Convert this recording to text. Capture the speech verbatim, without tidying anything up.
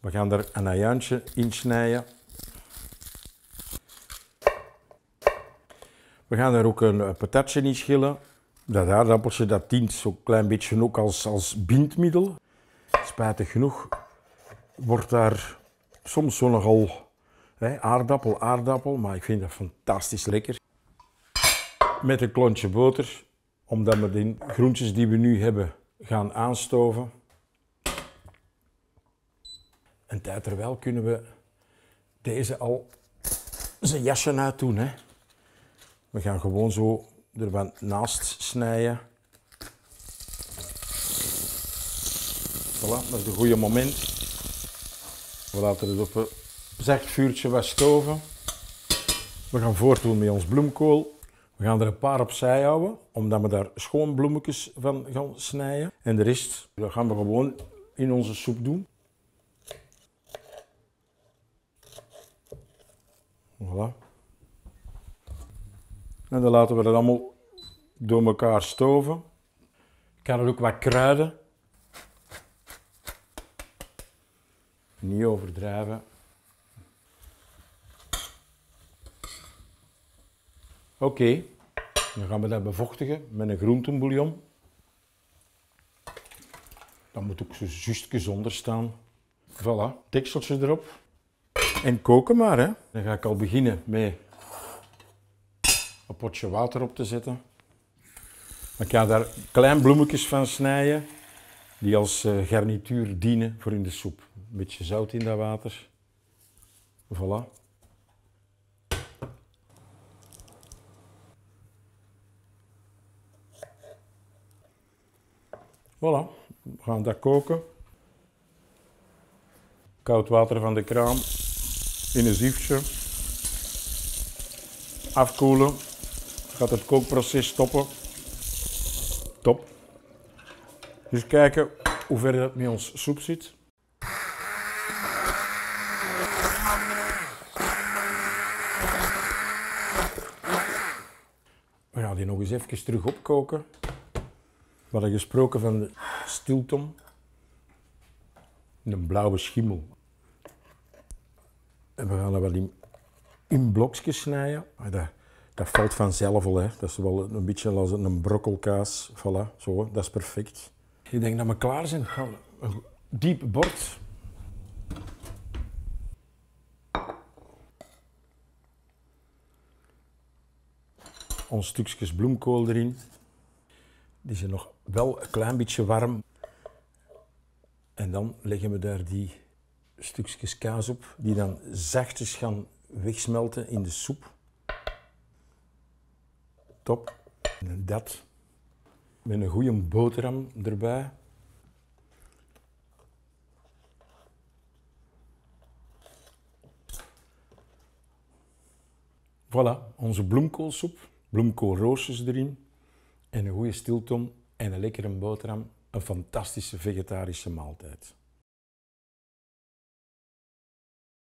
We gaan er een ajuintje in snijden. We gaan er ook een patatje in schillen. Dat aardappeltje dat dient zo'n klein beetje ook als, als bindmiddel. Spijtig genoeg wordt daar soms zo nogal hè, aardappel, aardappel, maar ik vind dat fantastisch lekker. Met een klontje boter, omdat we de groentjes die we nu hebben gaan aanstoven. En terwijl kunnen we deze al zijn jasje uit doen. Hè. We gaan gewoon zo er wat naast snijden. Voilà, dat is het goede moment. We laten het op een zacht vuurtje wat stoven. We gaan voortdoen met ons bloemkool. We gaan er een paar opzij houden, omdat we daar schoon bloemetjes van gaan snijden. En de rest dat gaan we gewoon in onze soep doen. Voilà. En dan laten we dat allemaal door elkaar stoven. Ik ga er ook wat kruiden. Niet overdrijven. Oké, okay. Dan gaan we dat bevochtigen met een groentenbouillon. Dat moet ook zo juist onder staan. Voilà, dekseltje erop. En koken maar, hè. Dan ga ik al beginnen met een potje water op te zetten. Ik ga daar klein bloemetjes van snijden, die als garnituur dienen voor in de soep. Een beetje zout in dat water. Voilà. Voilà, we gaan dat koken. Koud water van de kraan in een ziefje. Afkoelen. Gaat het kookproces stoppen. Top. Dus kijken hoe ver het met ons soep zit. We gaan die nog eens even terug opkoken. We hadden gesproken van de stilton. Een blauwe schimmel. En we gaan dat wel in, in blokjes snijden. Dat, dat valt vanzelf al, hè. Dat is wel een beetje als een brokkelkaas. Voilà, zo, dat is perfect. Ik denk dat we klaar zijn. Een diep bord. Ons stukjes bloemkool erin. Die zijn nog wel een klein beetje warm. En dan leggen we daar die stukjes kaas op, die dan zachtjes gaan wegsmelten in de soep. Top. En dat met een goede boterham erbij. Voilà, onze bloemkoolsoep. Bloemkoolroosjes erin. En een goede stilton en een lekkere boterham. Een fantastische vegetarische maaltijd.